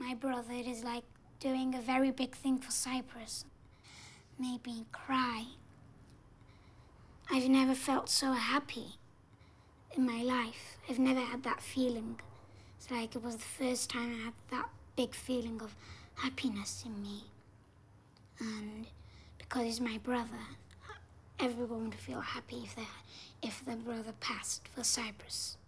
my brother, it is like doing a very big thing for Cyprus. Made me cry. I've never felt so happy in my life. I've never had that feeling. It's like it was the first time I had that big feeling of happiness in me. And because he's my brother, everyone would feel happy if their brother passed for Cyprus.